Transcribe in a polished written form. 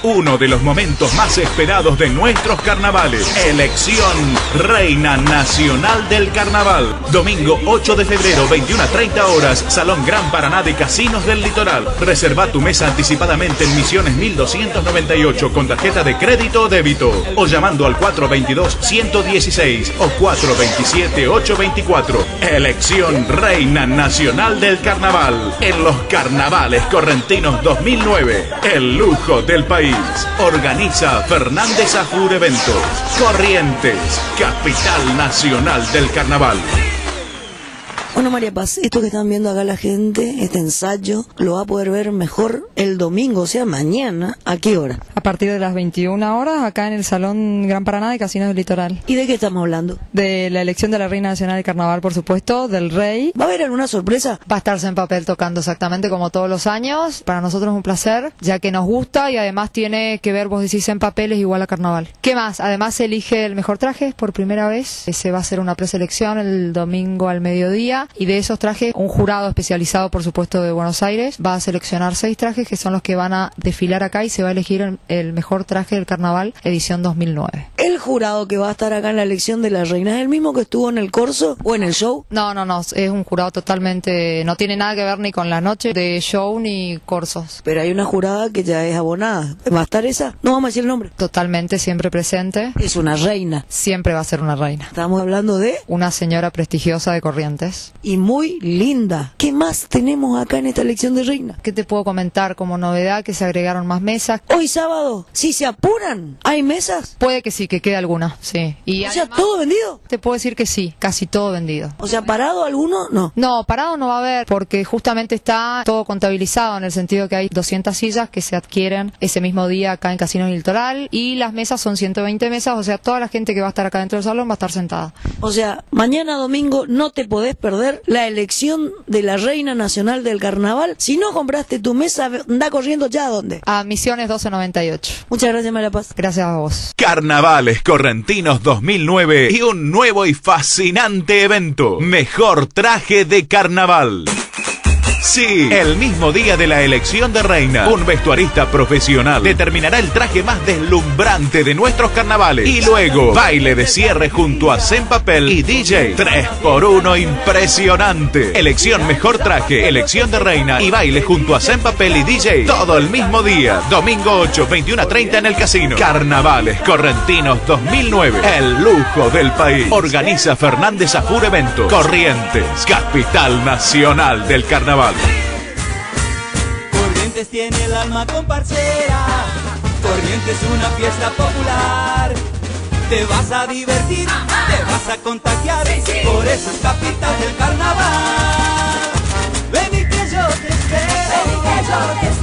uno de los momentos más esperados de nuestros carnavales. Elección Reina Nacional del Carnaval. Domingo 8 de febrero, 21 a 30 horas, Salón Gran Paraná de Casinos del Litoral. Reserva tu mesa anticipadamente en Misiones 1298 con tarjeta de crédito o débito. O llamando al 422-116 o 427-824. Elección Reina Nacional del Carnaval. En los Carnavales Correntinos 2009. El lujo del país. Organiza Fernández Afur Eventos. Corrientes, capital nacional del carnaval. Bueno, María Paz, esto que están viendo acá la gente, este ensayo, lo va a poder ver mejor el domingo, o sea, mañana. ¿A qué hora? A partir de las 21 horas, acá en el Salón Gran Paraná de Casinos del Litoral. ¿Y de qué estamos hablando? De la elección de la Reina Nacional del Carnaval, por supuesto, del Rey. ¿Va a haber alguna sorpresa? Va a estarse en papel tocando exactamente como todos los años. Para nosotros es un placer, ya que nos gusta y además tiene que ver, vos decís, en papel es igual a Carnaval. ¿Qué más? Además se elige el mejor traje por primera vez. Se va a hacer una preselección el domingo al mediodía. Y de esos trajes, un jurado especializado, por supuesto, de Buenos Aires, va a seleccionar 6 trajes que son los que van a desfilar acá y se va a elegir el mejor traje del carnaval, edición 2009. ¿El jurado que va a estar acá en la elección de la reina es el mismo que estuvo en el corso o en el show? No, es un jurado totalmente, no tiene nada que ver ni con la noche de show ni corsos. Pero hay una jurada que ya es abonada. ¿Va a estar esa? No vamos a decir el nombre. Totalmente, siempre presente. Es una reina. Siempre va a ser una reina. Estamos hablando de una señora prestigiosa de Corrientes. Y muy linda. ¿Qué más tenemos acá en esta elección de reina? ¿Qué te puedo comentar como novedad? Que se agregaron más mesas. Hoy sábado, si se apuran, ¿hay mesas? Puede que sí, que quede alguna, sí. Y o sea, ¿todo vendido? Te puedo decir que sí, casi todo vendido. O sea, ¿parado alguno? No. No, parado no va a haber, porque justamente está todo contabilizado en el sentido que hay 200 sillas que se adquieren ese mismo día acá en Casinos del Litoral y las mesas son 120 mesas, o sea, toda la gente que va a estar acá dentro del salón va a estar sentada. O sea, mañana domingo no te podés perder la elección de la Reina Nacional del Carnaval. Si no compraste tu mesa, anda corriendo ya. ¿A dónde? A Misiones 1298. Muchas gracias, María Paz. Gracias a vos. Carnavales Correntinos 2009 y un nuevo y fascinante evento. Mejor traje de carnaval. Sí, el mismo día de la elección de reina, un vestuarista profesional determinará el traje más deslumbrante de nuestros carnavales. Y luego, baile de cierre junto a Zen Papel y DJ. 3x1 impresionante. Elección mejor traje, elección de reina y baile junto a Zen Papel y DJ. Todo el mismo día, domingo 8, 21 a 30 en el casino. Carnavales Correntinos 2009, el lujo del país. Organiza Fernández Afur Eventos. Corrientes, capital nacional del carnaval. Corrientes tiene el alma comparcera, Corrientes es una fiesta popular. Te vas a divertir, te vas a contagiar, por eso es capital del carnaval. Ven y que yo te espero, ven y que yo te espero.